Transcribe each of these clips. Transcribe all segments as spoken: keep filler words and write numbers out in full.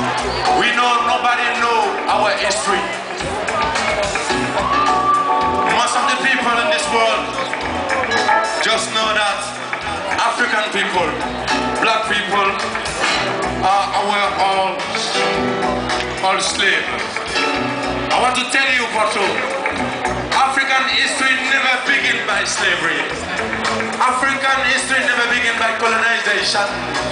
We know nobody know our history. Most of the people in this world just know that African people, black people, are our all, all slaves. I want to tell you, Pato, African history never began by slavery. African history never began by colonization.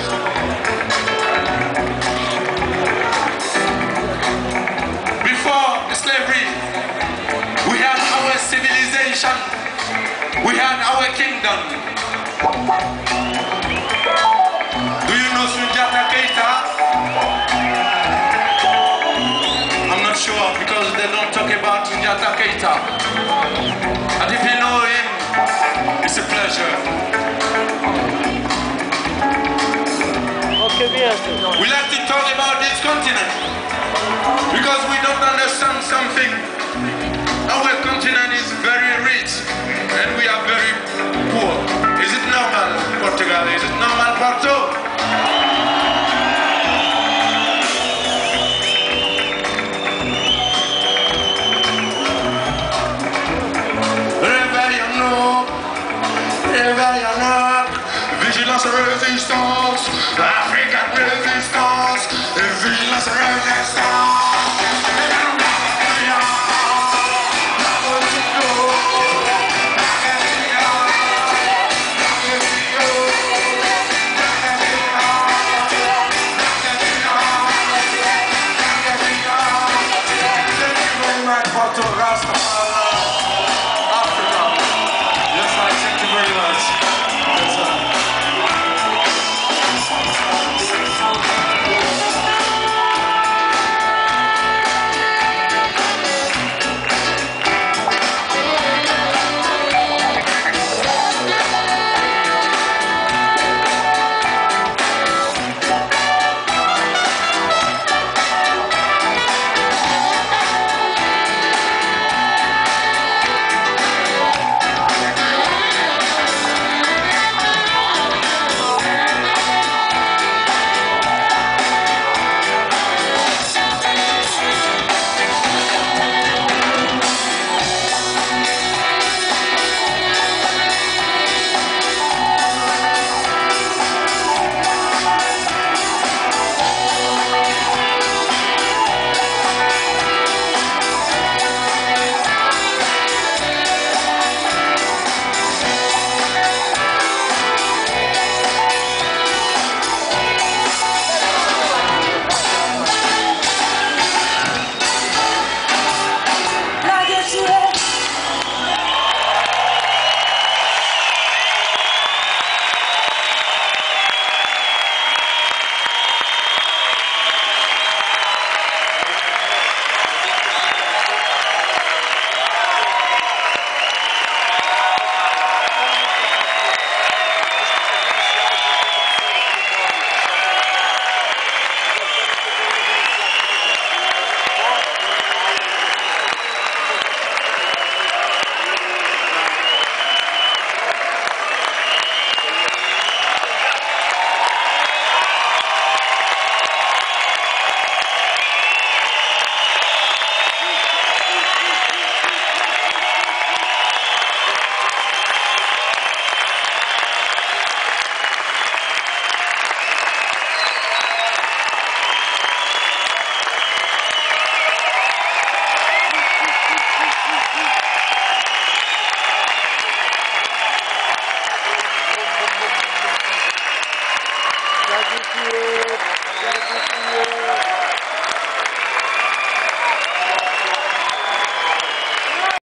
Before slavery, we had our civilization. We had our kingdom. Do you know Sunjata Keita? I'm not sure because they don't talk about Sunjata Keita. And if you know him, it's a pleasure. We like to talk about this continent because we don't understand something. Our continent is very rich and we are very poor. Is it normal, Portugal? Is it normal, Porto? Réveillons-nous, réveillons-nous, vigilance et résistance.